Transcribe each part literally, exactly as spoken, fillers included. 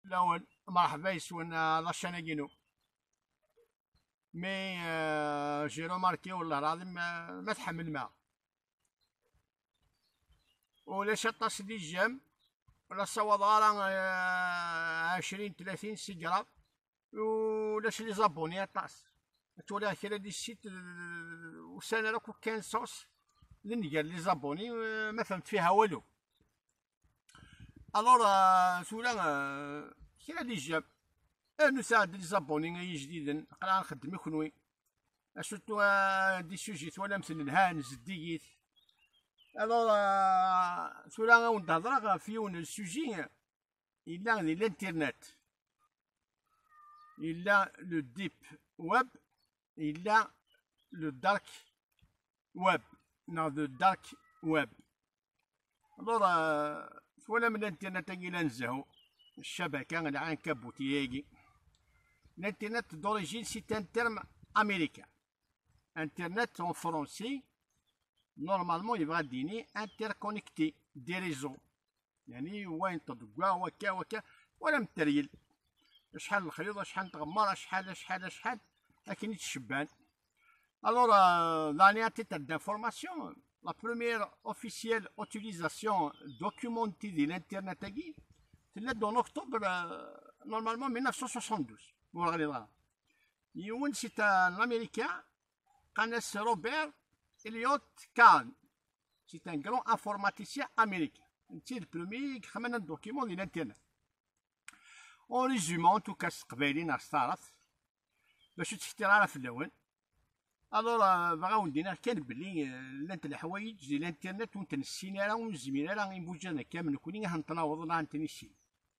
الأول مرحبا يسون لاشانيكينو. مي آه جي روماركي والله العظيم ما, ما تحمل الماء، ولا شطاس دي الجام ولا صواد غالا عشرين ثلاثين سيجرا، ولاش لي زابوني طاس تولي كرا دي السيت وسنة راكو كان صوص لين قال لي زابوني ما فهمت فيها والو. الور تولا كرا دي الجام نساعد لي زابوني جديدا قرا نخدم كنوي سورتو دي سوجيت ولا مثل الهان زديت. الور تولا ونهضر في يون السوجي إلا الانترنت، إلا لو ديب ويب، إلا لو دارك ويب، نو لو دارك ويب. الور ولا من الانترنت إلا نزهو الشبكة العنكبوتية. L'internet d'origine c'est un terme américain. Internet en français normalement il va dire interconnecté des réseaux، يعني وين تضقوا وكا وكا ولا متريل شحال الخريطة شحال تغمر شحال شحال شحال لكن يتشبان. Alors euh, dans les titres d'information, la première officielle utilisation documentée de l'internet c'est en octobre euh, normalement mille neuf cent soixante-douze. C'est un Américain, Robert Elliott Kahn. C'est un grand informaticien américain. C'est le premier qui a un document de l'Internet. En résumant, tout cas, قبيلين صارت باش تختار في الأول. الوغ بغاو ندينا كان بلي لانت الحوايج ديال الانترنت ونت نسينا راه ونزمينا راه غنبوجانا كامل كوني غنتناوض راه نتنسي.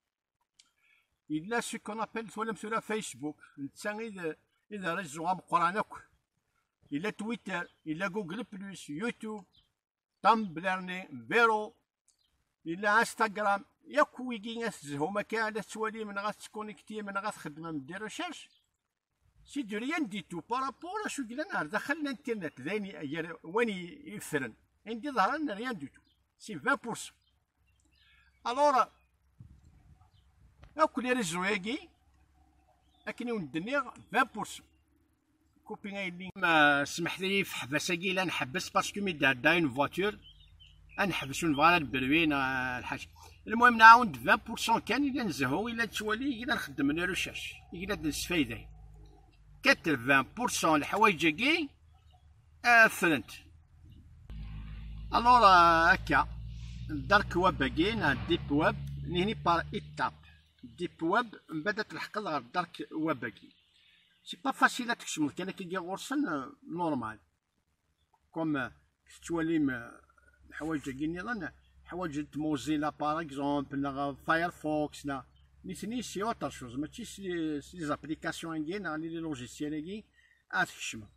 إلا سو كون أبل ولا مثلا فيسبوك نتا إذا إذا رجعوا مقران أكو، إلا تويتر، إلا جوجل بلس، يوتيوب، تامبلرني، فيرو، إلا انستغرام، ياك ويكي غتزهو مكان لا توالي من غتكونيكتي من غتخدم من دير ريشيرش. سي دو ريان دي تو بارابور اشو قلنا نهار دخل الانترنت ذاني وين يفرن عندي ظهر لنا ريان دو تو سي عشرين بالمية. الوغ هاك لي ريزو ياكي لكن ندني عشرين بالمية كوبي غايلي. ما سمح لي في حبساكي لا نحبس باسكو مي دا اون فواتور نحبسو نبغى نبروين الحاج. المهم نعاود عشرين بالمية كان إلا نزهو إلا توالي إلا نخدم لي ريشيرش إلا نستفايد ثمانين بالمية الحوايجاكي فرنت. الوغ هكا الدارك ويب كاين الديب ويب نهني بار إيتاب. الديب ويب من بعد تلحق غير الدارك ويب كاين سي با فاسيل تكشمل كان كي غورسن نورمال كوم توالي الحوايج كاين نظن حوايج موزيلا باغ اكزومبل لا فايرفوكس لا نيتني سي اوتر شوز ماشي سي سي زابليكاسيون كاين لي لوجيسيال كي اتكشمل.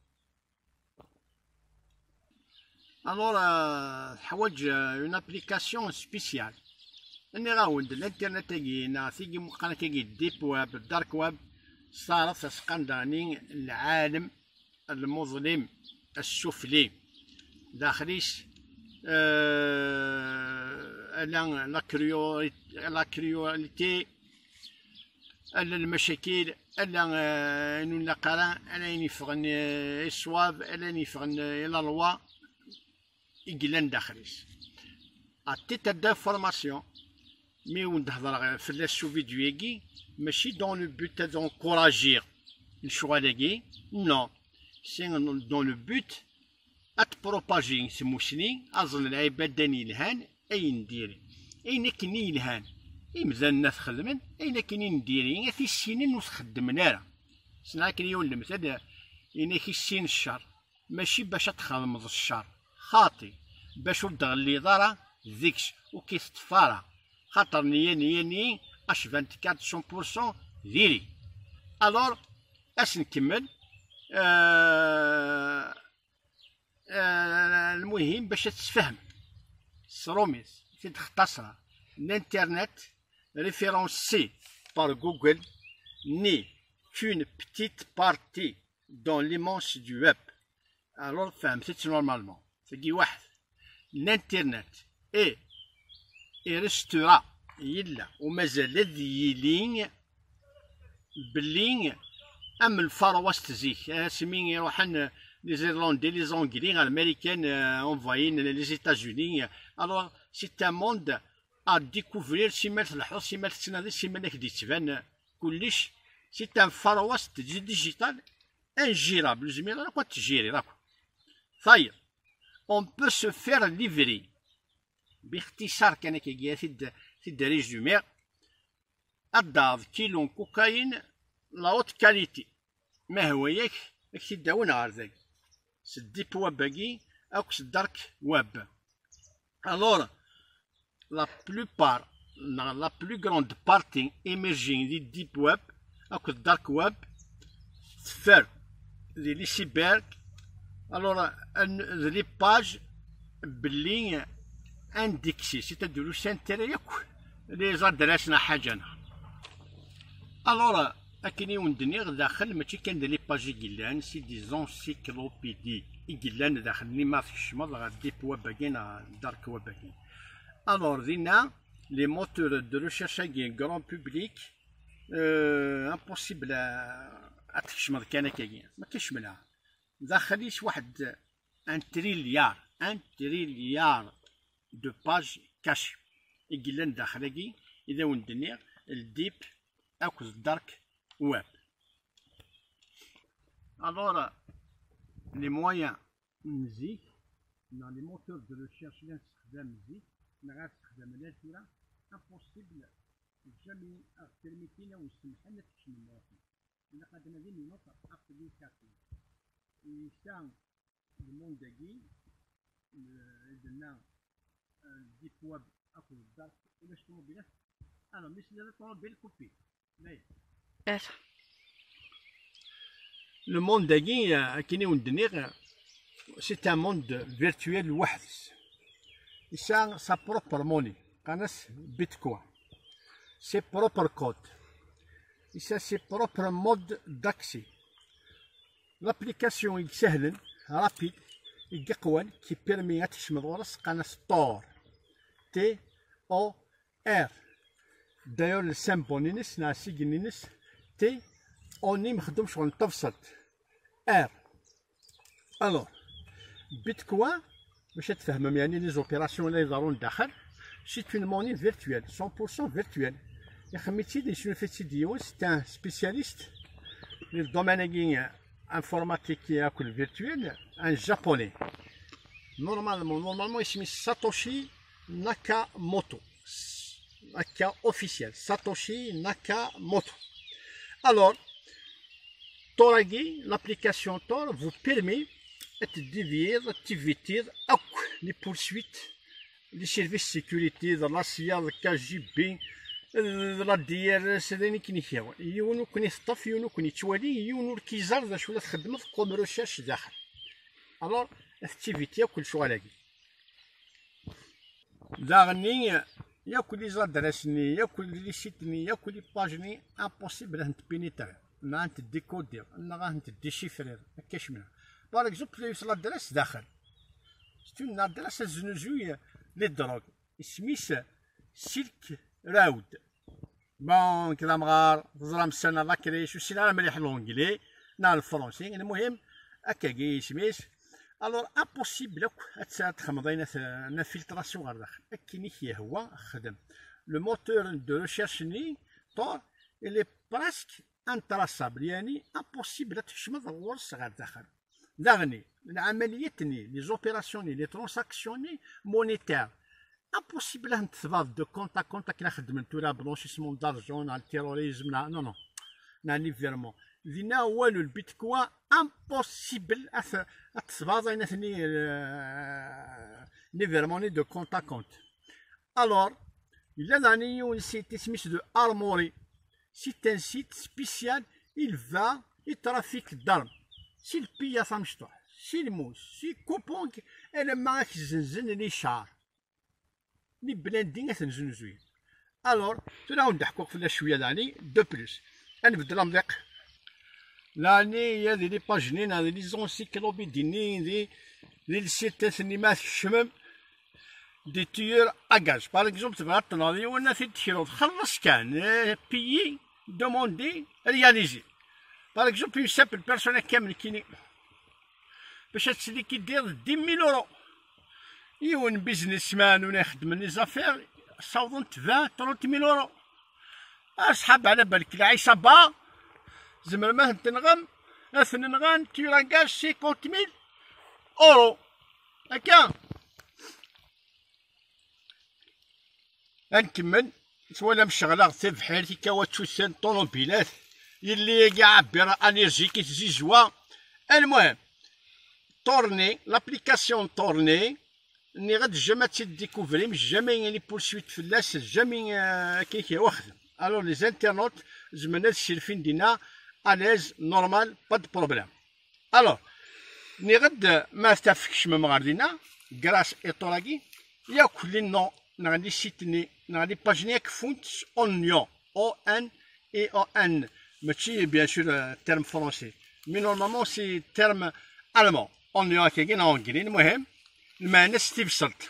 الوغ حوايج اون ابليكاسيون سبيسيال اني غاوند الانترنت كاين ثيكي مقانا كاين الديب ويب الدارك ويب صارت سقنداني العالم المظلم السفلي داخليش أه لا كريو لا كريوليتي الا المشاكل الا نون قرا الا ينفغن الصواب الا ينفغن لا لوا يقلن داخليش اتيتا دافورماسيون مي وندهضر في لاسو فيديو ياكي ماشي دون لو بوت دونكوراجير الشغالاكي نو سي دون لو بوت اتبروباجي سموسني اظن العباد داني الهان اي نديري اين كني يلهان يمزال الناس خدمن اين كني نديري في السنين وتخدمنا راه سنا كني يولم هذا اين كي السين الشر ماشي باش تخدم الشر خاطي باش تغلي ضرا ذيكش وكيستفارا خاطر نيا نيا ني اش أربعة وعشرين بالمية ديري. الور اش نكمل آه آه المهم باش تتفهم سروميس تختصر الانترنت référencé par Google n'est qu'une petite partie dans l'immense du web. Alors فهمت normalement تجي واحد الانترنت et et restera يلا ومازال ذي يلين بلين ام الفرواست زيك سمين يروحن لي زيرلاندي لي زونغلي الامريكان انفاين لي زيتازوني. الوغ سي ان موند ا ديكوفرير سيما الحوض سيما تسناضي سيما انك دي تبان كلش. سي ان فروست ديجيتال انجيرابل زميل راك تجيري راك طيب. اون بو سو فير ليفري باختصار كان كيجي تد تد ريزومي الدار كيلو كوكايين لاوت كاليتي ما هو ياك راك تداون غير ذاك سديب واب باكي اوك سدارك واب. الوغ لا بلوبار لا بلو غروند بارتي ايميرجين دي ديب واب اوك الدارك واب تفر دي لي سيبر. الوغ لي باج بلي اندكسي سي تديرو سانتيري ياك لي زادراسنا حاجه. الوغ أكني وندنيغ داخل ماشي كان لي باجي قلان سي دي زونسيكلوبيدي قلان داخل لي ما في الشمال غا ديب واباكينا دارك واباكين. الوغ دينا لي موتور دو ريشيرش كي كرون بوبليك امبوسيبل اتكشمض كان كاين ما كيشملها داخليش واحد ان تريليار ان تريليار دو باج كاشي قلان داخلكي اذا وندنيغ الديب اكو الدارك web. Alors, les moyens musique, dans les moteurs de recherche, la musique, la musique, impossible jamais à permettre ou سمحنا تكشم لقد نادي نقطة application. Et ça, le monde دقيق لنا الديب ويب أكو الدارك ولا شنو بلا أنا مثل الطوموبيل كوبي. Le monde d'Agui, qui c'est un monde virtuel وحدس. Il a sa propre monnaie, Bitcoin. Ses propres codes. Il a ses propres modes d'accès. L'application est simple, rapide, et qui permet à تشمل Tor. T O R. D'ailleurs, le symbole نينس ناسيق نينس تي اوني مخدوم شغل تفصل ار. الوغ بيتكوين باش تفهمهم يعني لي زوبيراسيون اللي يدارون داخل سي اون موني فيرتويل مية بالمية فيرتويل. يا خميتي دي شنو فيتي ديو سي ان سبيسياليست لي دومين انفورماتيك ياكل فيرتويل ان جابوني نورمالمون نورمالمون اسمي ساتوشي ناكاموتو. Naka officiel, Satoshi Nakamoto. Alors, Toragi, l'application Tor vous permet de dévier l'activité les poursuites, les services de sécurité, de la C I A, de K G B, de la D R S, de l'Inkinikia. Il y a un qui est staff, il y a un qui est tuali, il y a un qui est de la خدمة comme recherche داخل. Alors, l'activité, كل شو على داغني ياكل لي زادرسني ياكل لي سيتني ياكل لي باجني امبوسيبل انت بينيتر ما انت ديكودير ما انت ديشيفرير كاش منها. باغ اكزومبل يوصل الدرس داخل ستون الدرس الزنزوي لي دروغ سميس سلك راود بون كذا مغار زرام سنه لاكريش وسينا مليح لونجلي نا الفرونسي. المهم هكاكي سميس. الوغ امبوسيبل تخمضينا نا فيلتراسيون غير داخل كيني هي هو خدم لو موتور دو ريشيرش ني طور الي براسك انتراسابل يعني امبوسيبل تشمض الغرس غير داخل. داغني العمليات ني لي زوبيراسيون ني لي ترونساكسيون ني مونيتير امبوسيبل ان تثبات دو كونتا كونتا كنا خدمتو لا بلونشيسمون دارجون على التيروريزم لا نو نو ناني فيرمون دينا والو البيتكوين امبوسيبل تثبات ني ني فيرمون دو كونتا كونت. الوغ il a donné un site de Armory. C'est un site spécial. Il va, il trafique d'armes. S'il pille à Samstoy, s'il mousse, s'il couponk, et le marque zinzin les chars. Les blending à zinzin. Alors, tu l'as on d'akkouk في الشوية d'année de plus. أنا بدل أمضيق. l'année il y a des pages نين des encyclopédies دي دي السيتات اللي ما تشمم دي تيور اكاج. باغ اكزومبل تبغى تناضي ولا تدخل خلص كان بيي دوموندي رياليزي. باغ اكزومبل اون سامبل بيرسون كامل كيني باش تسلي كي دير دي ميل اورو. يون بيزنس مان ولا يخدم لي زافير صوضنت عشرين ثلاثين ميل اورو. اصحاب على بالك العيشه با زعما ما تنغم اثنغان تيراكاج خمسين ميل اورو هكا. نكمل سوالا مشغله غتي بحال هكا وتشوسان طوموبيلات يلي كاع عبر انرجي كيتزيجوا. المهم طورني لابليكاسيون طورني ني غاد جامع تيديكوفري مش جامع يعني بورسويت فلاس جامع كي واخد. الو لي زانترنوت زعما هادشي الفين دينا اليز نورمال با دو بروبليم. الو ني غاد ما تافكش ما غادينا كراس ايطوراكي ياك لي نو نغادي سيتني نغادي باجني كفونت اونيون او ان اي او ان ماشي بيان سور تيرم فرونسي مي نورمالمون سي تيرم المون اونيون كاين اونجلي. المهم المعنى ستيفصلت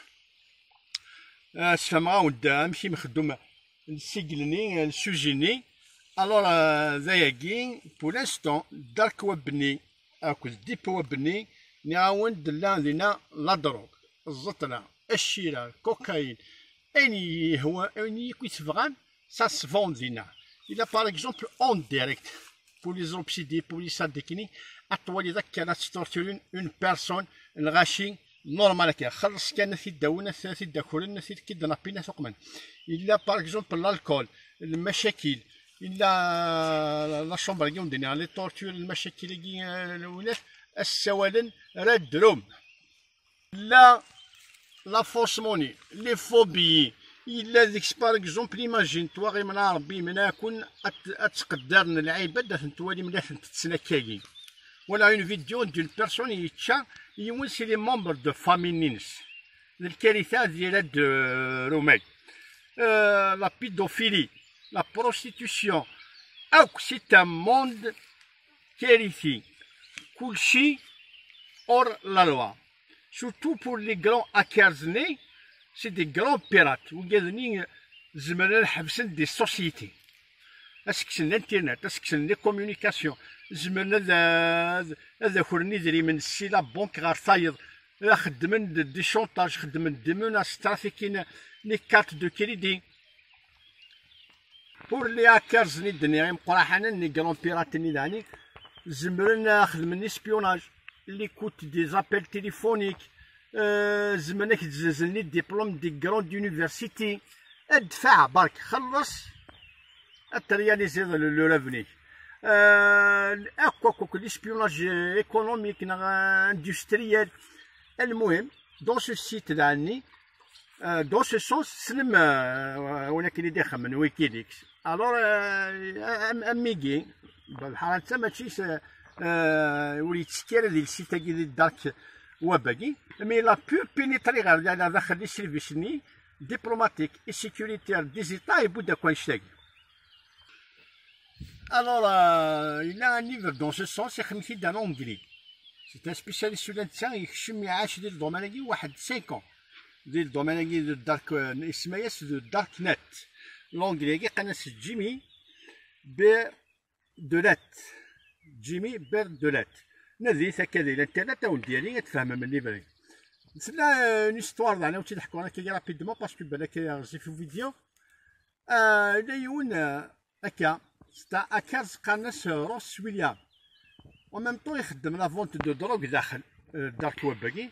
سفهمها ودا ماشي مخدوم نسجلني نسوجيني. الوغ ذاياكي بور لانستون دارك وبني اكل ديب وبني نعاون دلا لينا لا دروغ الزطله الشيره الكوكايين اني هو اني كي تفغان سا سفون لينا. الى باغ اكزومبل اون ديريكت بور لي زوبسيدي بور لي ساديكني اطولي ذاك كانت ستورتورين اون بيرسون الغاشي نورمال كي خلص كان في الدونه في الدخول في كيدنا بينا ثقمن. الا باغ اكزومبل الكول المشاكل الا لا شومبر كي ندير لي طورتور المشاكل كي الولاد السوالن راد دروم لا لا فوس موني لي فوبي الا ديك باغ اكزومبل ايماجين توا غير من ربي من اكون اتقدرن العباد توالي مليح تتسنكاكي ولا اون فيديو دون بيرسون يتشا يمون سي لي مومبر دو فامي نينس الكارثه ديال هاد روماي لا بيدوفيلي لا بروستيتيسيون اوك سي ان موند كارثي كلشي اور لا لوا surtout pour les grands hackers nés c'est des grands pirates وقادني زمرا حبسن دي سوسيتي اسكسن الانترنت اسكسن لي كومونيكاسيون زمرنا هذا هذا خرني دري من السيلا بونك غير فايض خدمن دي شونطاج خدمن دي مناس ترافيكين لي كارت دو كريدي بور لي هاكرز ني دنيا مقراحنا لي كرون بيرات ني داني زمرنا خدمن اسبيوناج لي كوت دي زابيل تيليفونيك زمرنا كتزلزلني ديبلوم دي كروند يونيفرسيتي ادفع برك خلص اترياليزي لو لافني اكوا كوك ليسبيوناج ايكونوميك نا اندستريال. المهم دون سو سيت داني دون سو سونس سلم ولكن اللي داخل من ويكيليكس الور اميكي بحال حتى ماشي وليت سكير ديال السيت ديال الدارك وباقي مي لا بور بينيتري غير داخل لي سيرفيسني ديبلوماتيك اي سيكوريتير دي زيتا يبدا كونشتاكي. Alors, euh, il a un livre dans ce sens, c'est d'un anglais. C'est un spécialiste sur l'intérieur, il chemie à acheter le domaine qui a cinq ans. Le domaine de dark, c'est de darknet. L'anglais qui est Jimmy Berdelet. Jimmy Berdelet. نادي ثكذا الانترنت او ديالي تفهم من الليفري. C'est une histoire d'ana où tu l'as raconté rapidement parce que ben là j'ai fait une vidéo. Euh, il y a une aka c'est un hacker قناص روس ويليام وميم طون يخدم لا فونت دو دروغ داخل الدارك ويب باكي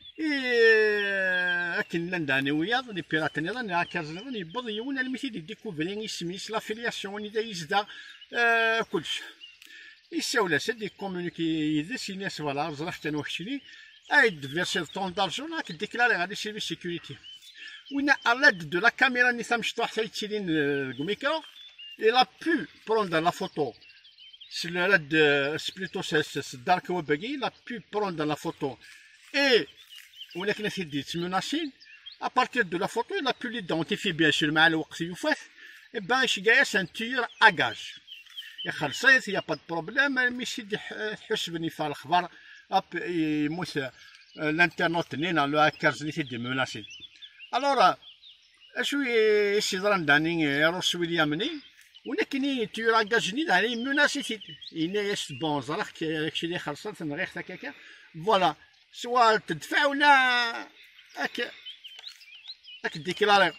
اي اكن لنداني وياض لي بيرات نيضان هاكرز نيضان يبض يون الميتي دي ديكوفري يسميس لافيلياسيون اللي دا يزدا كلشي يساولا سا دي كومونيكي يدس الناس فوالا زرافت انا وحشني ايد فيرسي طون دارجون راك ديكلاري غادي سيرفيس سيكوريتي وين الاد دو لا كاميرا اللي تمشطوح حتى يتسيلين الميكرو. Il a pu prendre la photo sur le red, plutôt c'est dark web, il a pu prendre la photo et on a dit menacé. À partir de la photo, il a pu l'identifier bien sûr, mais le waqt يفات et ben c'est un tueur à gage. Il n'y a pas de problème, mais si il حسبني في الأخبار اب يموت الانترنت لينا لو هاكرز اللي تدي مناسين. الوغ اشو يصير داني روس ويليامني ولكن تيراكا جديد على مناسيتي إنا يس بون زرخ كشي اللي خلصت نغير هكاكا فوالا سواء تدفع ولا هاك هاك ديكلاري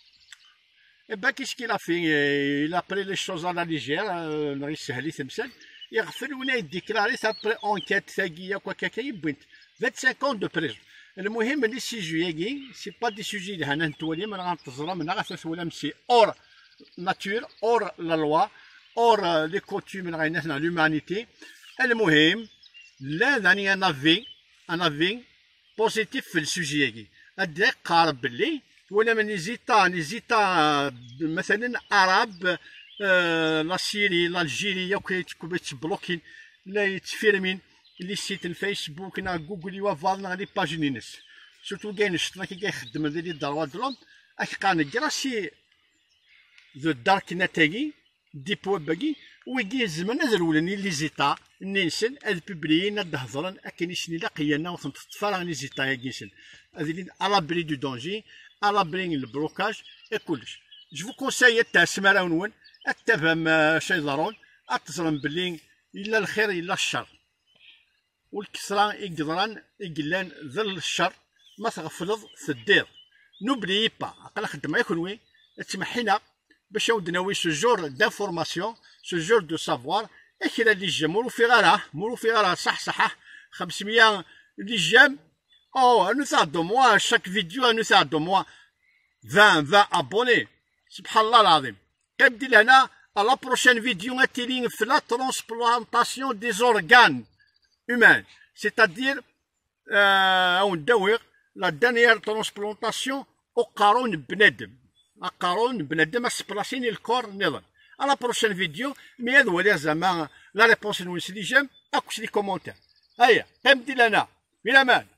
با كيش كي في إلا بري لي شوز على ليجير نغي سهلي تمثال يغفل ولا يديكلاري تابري اونكيت ثاقية كاكا يبوينت خمسين دو بريزون. المهم لي سيجو ياكي سي با دي سوجي اللي هنا نتولي من غنتزرى من غاثاث ولا مسي اور ناتور اور لا لوا اور لي كوتيم اللي غايناتنا لومانيتي. المهم لا ثاني انا في انا في بوزيتيف في السوجي ياكي ادي قارب بلي ولا من نيزيتا نيزيتا مثلا عرب آه لا سيري لا الجيريا كيتكون بلوكين لا يتفيرمين لي سيت الفيسبوك نا جوجل وفالنا لي باج نينس سورتو كاين الشطنا كي كيخدم لي دروا دلون اك قان كراسي ذو دارك نتاكي ديب ويب باكي ويجي الزمن هذا الاولاني لي زيتا نينسن هاد بيبليين هاد هضرن اكن يسني لا قيانا وثنت تفرغ لي زيتا ياكيسن هذي على بري دو دونجي على بري البلوكاج اي كلش. جو كونساي تاع السماره ونون اتفهم شي ضرون اتصرم بلي الا الخير الا الشر والكسران يقدران يقلان ظل الشر ما تغفلض تدير نوبلي با عقل خدمه يكونوي تمحينا باش ناوي سو جور دانفورماسيون سو جور دو سافوار اكيد اللي جا مولو في غارة مولو في غارة صح صح خمسمية اللي جام او نو دو موا شاك فيديو نو دو موا عشرين عشرين ابوني سبحان الله العظيم. كنبدي لهنا لا بروشين فيديو غاتيلين في لا ترونسبلانطاسيون دي زورغان humain, c'est-à-dire euh, on doit la dernière transplantation au caron بنادم القارون بنادم اسبلاسين الكور نظام. à la prochaine vidéo mais هذا ولا زعما لا ريبونس نوصل لي جام اكوش لي كومونتير هيا تمدي لنا بلا مان.